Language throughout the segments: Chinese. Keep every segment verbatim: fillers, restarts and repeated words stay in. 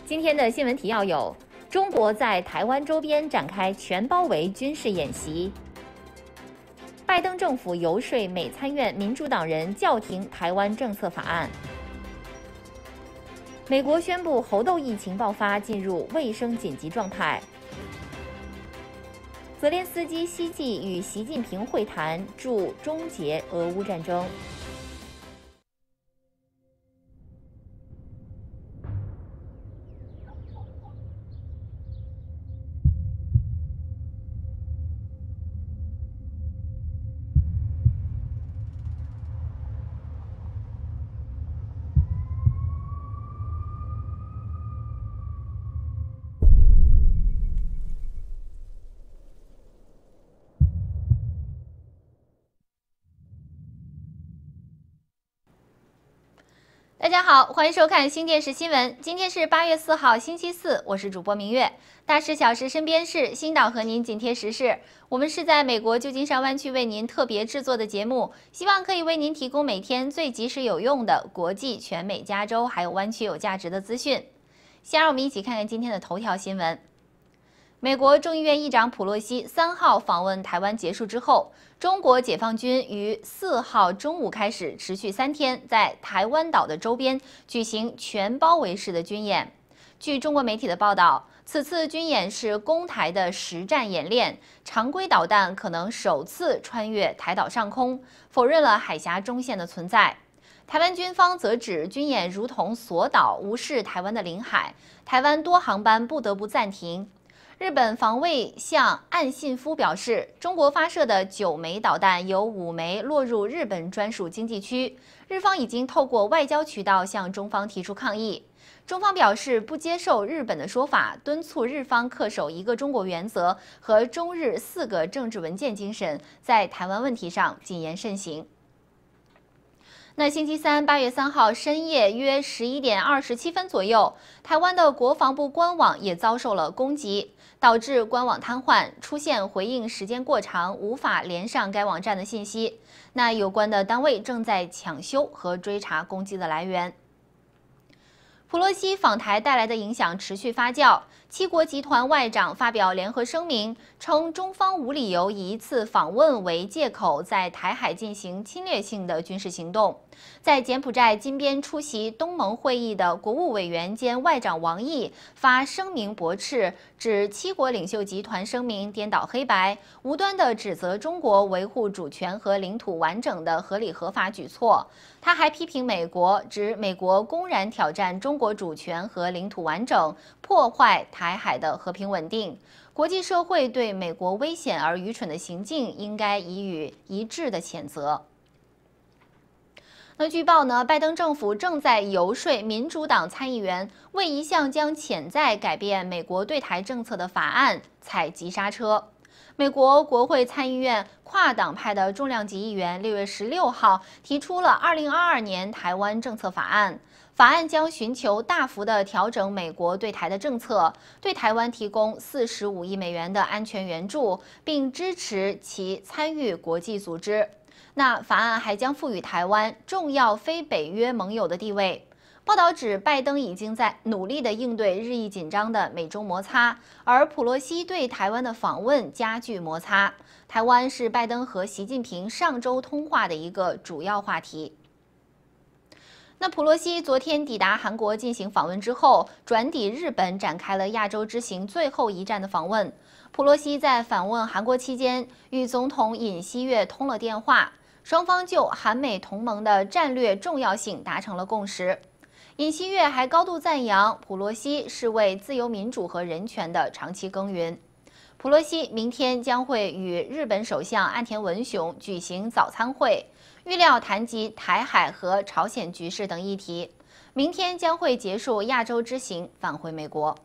今天的新闻提要有：中国在台湾周边展开全包围军事演习；拜登政府游说美参院民主党人叫停台湾政策法案；美国宣布猴痘疫情爆发，进入卫生紧急状态；泽连斯基希冀与习近平会谈，助终结俄乌战争。大家好，欢迎收看新电视新闻。今天是八月四号，星期四，我是主播明月。大事小事身边事，新岛和您紧贴时事。我们是在美国旧金山湾区为您特别制作的节目，希望可以为您提供每天最及时有用的国际、全美、加州还有湾区有价值的资讯。先让我们一起看看今天的头条新闻。美国众议院议长普洛西三号访问台湾结束之后，中国解放军于四号中午开始，持续三天，在台湾岛的周边举行全包围式的军演。据中国媒体的报道，此次军演是攻台的实战演练，常规导弹可能首次穿越台岛上空，否认了海峡中线的存在。台湾军方则指军演如同锁岛，无视台湾的领海，台湾多航班不得不暂停。日本防卫相岸信夫表示，中国发射的九枚导弹有五枚落入日本专属经济区，日方已经透过外交渠道向中方提出抗议。中方表示不接受日本的说法，敦促日方恪守一个中国原则和中日四个政治文件精神，在台湾问题上谨言慎行。那星期三，八月三号深夜约十一点二十七分左右，台湾的国防部官网也遭受了攻击，导致官网瘫痪，出现回应时间过长，无法连上该网站的信息。那有关的单位正在抢修和追查攻击的来源。普洛西访台带来的影响持续发酵，七国集团外长发表联合声明，称中方无理由以一次访问为借口，在台海进行侵略性的军事行动。在柬埔寨金边出席东盟会议的国务委员兼外长王毅发声明驳斥，指七国领袖集团声明颠倒黑白，无端地指责中国维护主权和领土完整的合理合法举措。他还批评美国，指美国公然挑战中国主权和领土完整，破坏台海的和平稳定。国际社会对美国危险而愚蠢的行径应该给予一致的谴责。那据报呢，拜登政府正在游说民主党参议员为一项将潜在改变美国对台政策的法案踩急刹车。美国国会参议院跨党派的重量级议员六月十六号提出了二零二二年台湾政策法案，法案将寻求大幅的调整美国对台的政策，对台湾提供四十五亿美元的安全援助，并支持其参与国际组织。那法案还将赋予台湾重要非北约盟友的地位。报道指，拜登已经在努力地应对日益紧张的美中摩擦，而普洛西对台湾的访问加剧摩擦。台湾是拜登和习近平上周通话的一个主要话题。那普洛西昨天抵达韩国进行访问之后，转抵日本，展开了亚洲之行最后一站的访问。普洛西在访问韩国期间，与总统尹锡悦通了电话。双方就韩美同盟的战略重要性达成了共识。尹锡悦还高度赞扬普洛西是为自由民主和人权的长期耕耘。普洛西明天将会与日本首相岸田文雄举行早餐会，预料谈及台海和朝鲜局势等议题。明天将会结束亚洲之行，返回美国。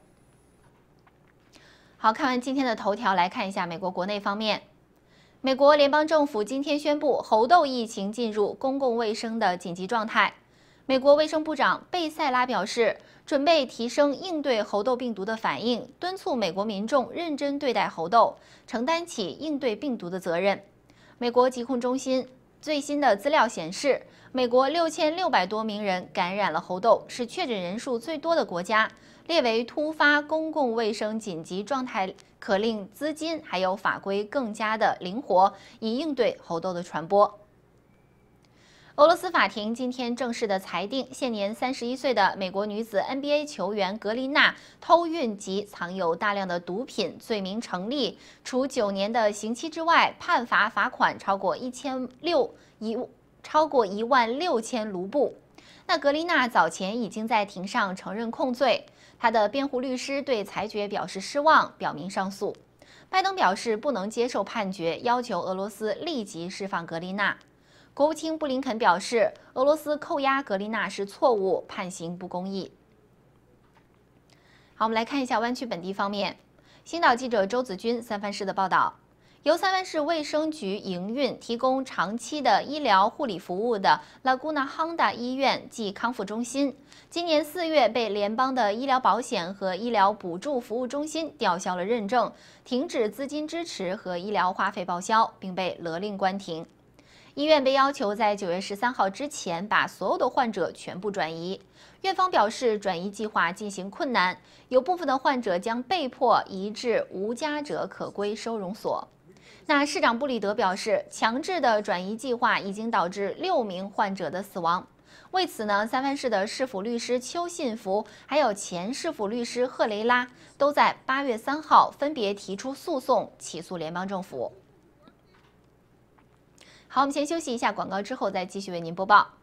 好，看完今天的头条，来看一下美国国内方面。美国联邦政府今天宣布，猴痘疫情进入公共卫生的紧急状态。美国卫生部长贝塞拉表示，准备提升应对猴痘病毒的反应，敦促美国民众认真对待猴痘，承担起应对病毒的责任。美国疾控中心最新的资料显示，美国六千六百多名人感染了猴痘，是确诊人数最多的国家。 列为突发公共卫生紧急状态，可令资金还有法规更加的灵活，以应对猴痘的传播。俄罗斯法庭今天正式的裁定，现年三十一岁的美国女子 N B A 球员格林纳偷运及藏有大量的毒品罪名成立，除九年的刑期之外，判罚罚款超过一千六一超过一万六千卢布。那格林纳早前已经在庭上承认控罪，他的辩护律师对裁决表示失望，表明上诉。拜登表示不能接受判决，要求俄罗斯立即释放格林纳。国务卿布林肯表示，俄罗斯扣押格林纳是错误，判刑不公义。好，我们来看一下湾区本地方面。星岛记者周子君三藩市的报道，由三藩市卫生局营运、提供长期的医疗护理服务的 Laguna Honda 医院暨康复中心，今年四月被联邦的医疗保险和医疗补助服务中心吊销了认证，停止资金支持和医疗花费报销，并被勒令关停。医院被要求在九月十三号之前把所有的患者全部转移。院方表示，转移计划进行困难，有部分的患者将被迫移至无家者可归收容所。那市长布里德表示，强制的转移计划已经导致六名患者的死亡。为此呢，三藩市的市府律师邱信福，还有前市府律师赫雷拉，都在八月三号分别提出诉讼，起诉联邦政府。好，我们先休息一下广告，之后再继续为您播报。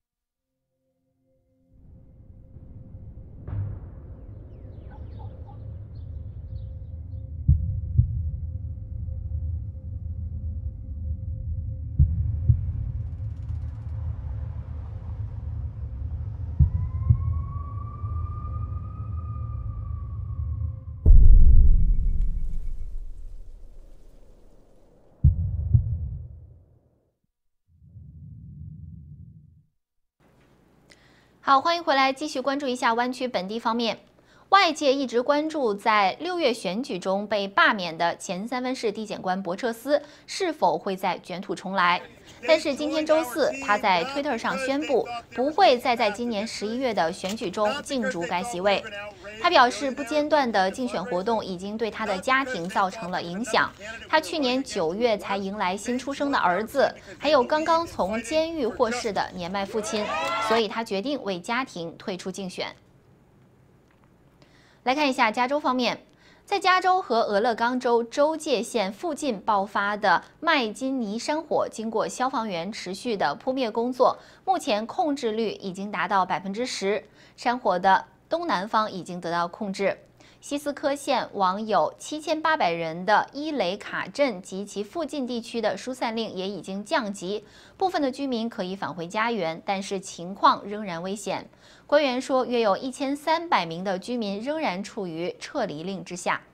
好，欢迎回来，继续关注一下湾区本地方面。外界一直关注在六月选举中被罢免的前三藩市地检官博彻斯是否会再卷土重来。但是今天周四，他在推特上宣布不会再在今年十一月的选举中竞逐该席位。他表示，不间断的竞选活动已经对他的家庭造成了影响。他去年九月才迎来新出生的儿子，还有刚刚从监狱获释的年迈父亲，所以他决定为家庭退出竞选。来看一下加州方面，在加州和俄勒冈州州界线附近爆发的麦金尼山火，经过消防员持续的扑灭工作，目前控制率已经达到百分之十，山火的东南方已经得到控制。西斯科县网有七千八百人的伊雷卡镇及其附近地区的疏散令也已经降级，部分的居民可以返回家园，但是情况仍然危险。官员说，约有一千三百名的居民仍然处于撤离令之下。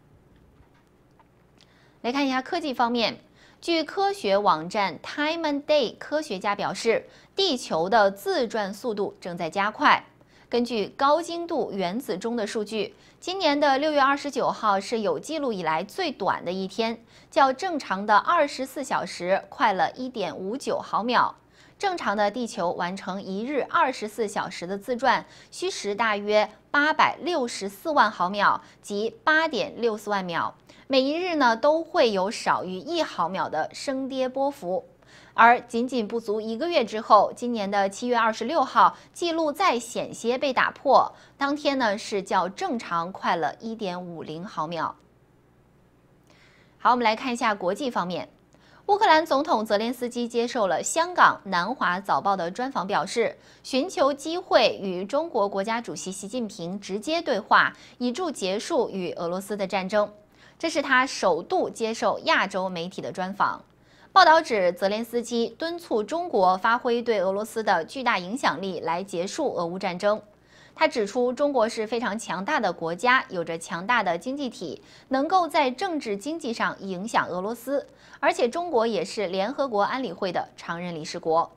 来看一下科技方面，据科学网站 Time and Day 科学家表示，地球的自转速度正在加快。根据高精度原子钟的数据，今年的六月二十九号是有记录以来最短的一天，较正常的二十四小时快了 一点五九毫秒。正常的地球完成一日二十四小时的自转，需时大约八百六十四万毫秒，即八点六四万秒。每一日呢都会有少于一毫秒的升跌波幅。而仅仅不足一个月之后，今年的七月二十六号，记录再险些被打破。当天呢是较正常快了 一点五零毫秒。好，我们来看一下国际方面。乌克兰总统泽连斯基接受了香港南华早报的专访，表示寻求机会与中国国家主席习近平直接对话，以助结束与俄罗斯的战争。这是他首度接受亚洲媒体的专访。报道指，泽连斯基敦促中国发挥对俄罗斯的巨大影响力来结束俄乌战争。他指出，中国是非常强大的国家，有着强大的经济体，能够在政治经济上影响俄罗斯，而且中国也是联合国安理会的常任理事国。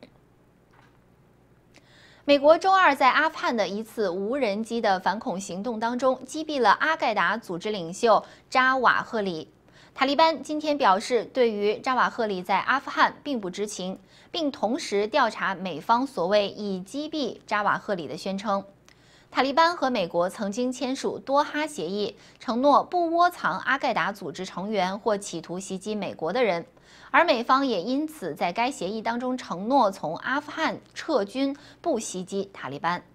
美国周二在阿富汗的一次无人机的反恐行动当中，击毙了阿盖达组织领袖扎瓦赫里。塔利班今天表示，对于扎瓦赫里在阿富汗并不知情，并同时调查美方所谓已击毙扎瓦赫里的宣称。 塔利班和美国曾经签署多哈协议，承诺不窝藏阿盖达组织成员或企图袭击美国的人，而美方也因此在该协议当中承诺从阿富汗撤军，不袭击塔利班。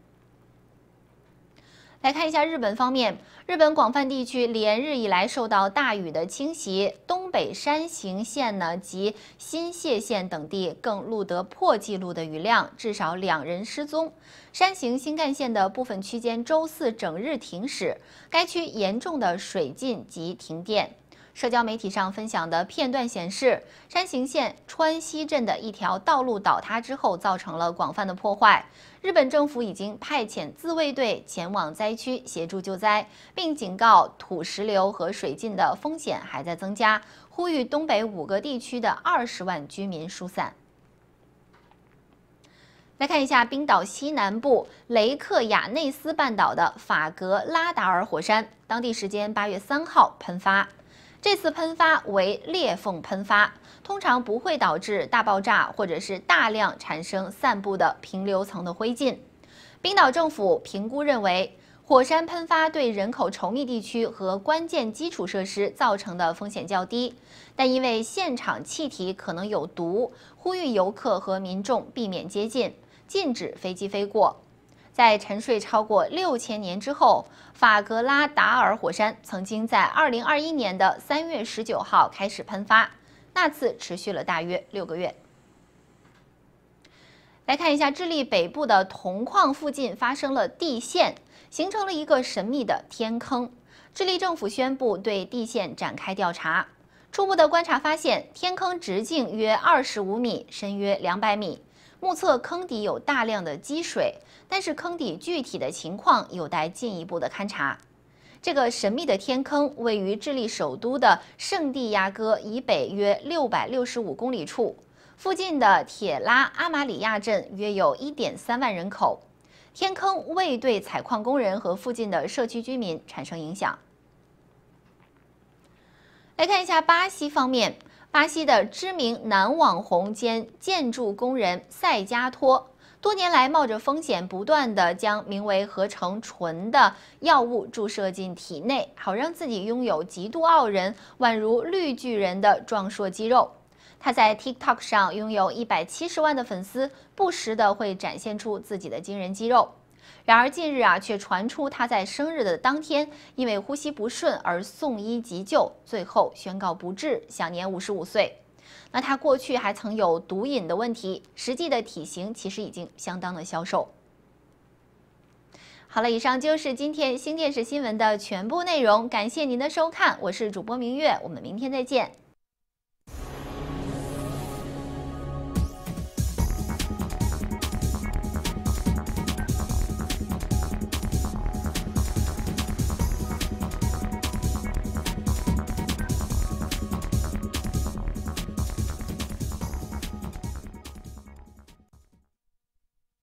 来看一下日本方面，日本广泛地区连日以来受到大雨的侵袭，东北山形县呢及新泻县等地更录得破纪录的雨量，至少两人失踪。山形新干线的部分区间周四整日停驶，该区严重的水浸及停电。社交媒体上分享的片段显示，山形县川西镇的一条道路倒塌之后，造成了广泛的破坏。日本政府已经派遣自卫队前往灾区协助救灾，并警告土石流和水浸的风险还在增加，呼吁东北五个地区的二十万居民疏散。来看一下冰岛西南部雷克雅内斯半岛的法格拉达尔火山，当地时间八月三号喷发。这次喷发为裂缝喷发，通常不会导致大爆炸或者是大量产生散布的平流层的灰烬。冰岛政府评估认为，火山喷发对人口稠密地区和关键基础设施造成的风险较低，但因为现场气体可能有毒，呼吁游客和民众避免接近，禁止飞机飞过。在沉睡超过六千年之后，法格拉达尔火山曾经在二零二一年的三月十九号开始喷发，那次持续了大约六个月。来看一下，智利北部的铜矿附近发生了地陷，形成了一个神秘的天坑。智利政府宣布对地陷展开调查。初步的观察发现，天坑直径约二十五米，深约两百米。目测坑底有大量的积水，但是坑底具体的情况有待进一步的勘察。这个神秘的天坑位于智利首都的圣地亚哥以北约六百六十五公里处，附近的铁拉阿马里亚镇约有 一点三万人口。天坑未对采矿工人和附近的社区居民产生影响。来看一下巴西方面。巴西的知名男网红兼建筑工人塞加托，多年来冒着风险，不断地将名为合成醇的药物注射进体内，好让自己拥有极度傲人、宛如绿巨人的壮硕肌肉。他在 TikTok 上拥有一百七十万的粉丝，不时地会展现出自己的惊人肌肉。然而近日啊，却传出他在生日的当天因为呼吸不顺而送医急救，最后宣告不治，享年五十五岁。那他过去还曾有毒瘾的问题，实际的体型其实已经相当的消瘦。好了，以上就是今天新电视新闻的全部内容，感谢您的收看，我是主播明月，我们明天再见。